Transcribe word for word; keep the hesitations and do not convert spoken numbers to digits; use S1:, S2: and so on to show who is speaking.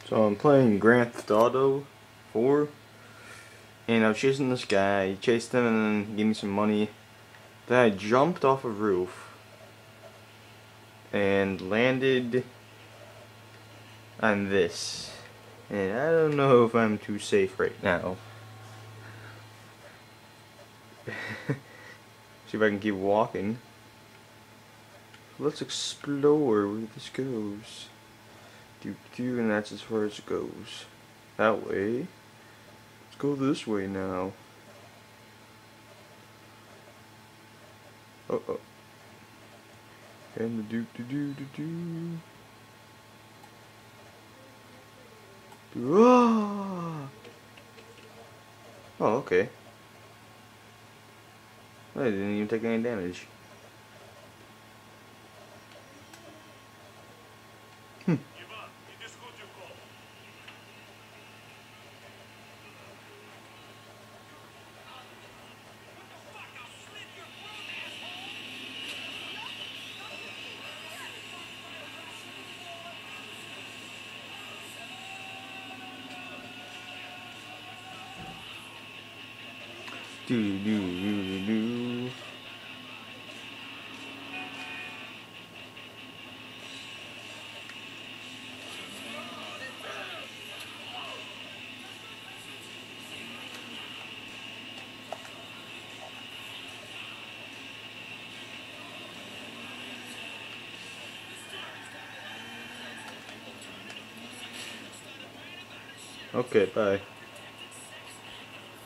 S1: So I'm playing Grand Theft Auto four, and I was chasing this guy. He chased him and then he gave me some money. Then I jumped off a roof and landed on this. And I don't know if I'm too safe right now. See if I can keep walking. Let's explore where this goes. Do do, and that's as far as it goes. That way. Let's go this way now. Uh oh. And the do do do do do. do. Ah! Oh, okay. I didn't even take any damage. Hmm. Do do do do do. Okay, bye.